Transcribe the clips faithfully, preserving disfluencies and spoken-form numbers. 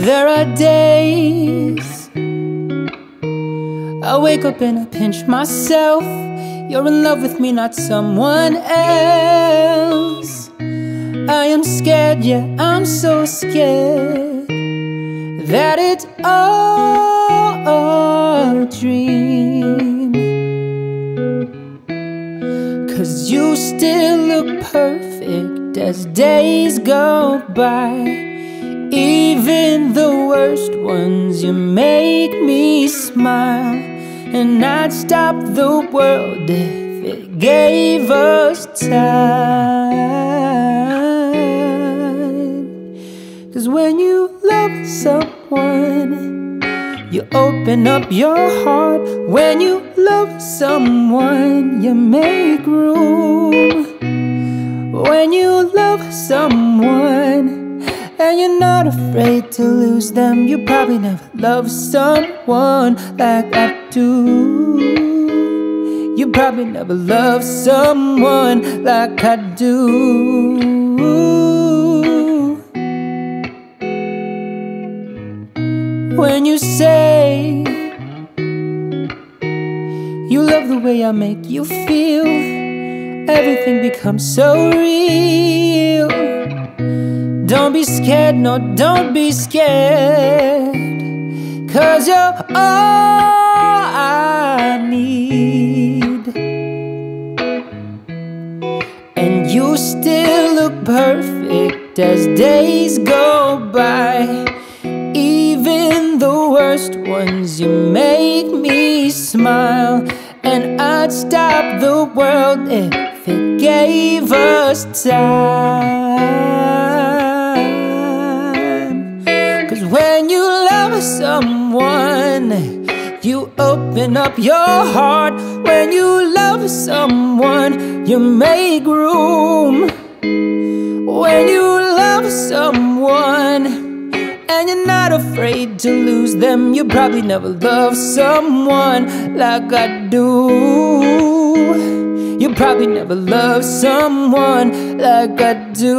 There are days I wake up and I pinch myself. You're in love with me, not someone else. I am scared, yeah, I'm so scared that it's all a dream. 'Cause you still look perfect as days go by. Even the worst ones, you make me smile. And I'd stop the world if it gave us time. 'Cause when you love someone, you open up your heart. When you love someone, you make room. When you love someone and you're not afraid to lose them, you probably never loved someone like I do. You probably never loved someone like I do. When you say you love the way I make you feel, everything becomes so real. Don't be scared, no, don't be scared, 'cause you're all I need. And you still look perfect as days go by. Even the worst ones, you make me smile. And I'd stop the world if it gave us time. 'Cause when you love someone, you open up your heart. When you love someone, you make room. When you love someone and you're not afraid to lose them, you probably never loved someone like I do. You probably never loved someone like I do.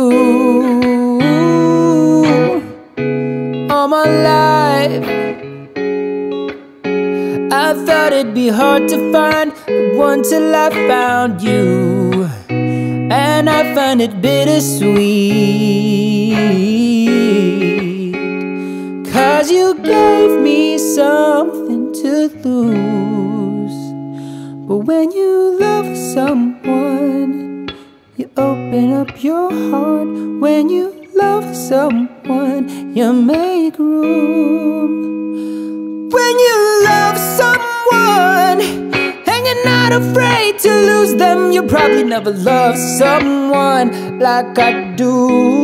All my life I thought it'd be hard to find the one till I found you. And I find it bittersweet, 'cause you gave me something to lose. But when you love someone, you open up your heart. When you love someone, you make room. When you love someone and you're not afraid to lose them, you probably never loved someone like I do.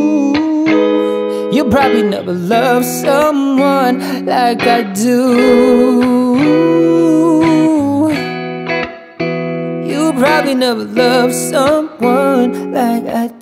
You probably never loved someone like I do. You probably never loved someone like I do.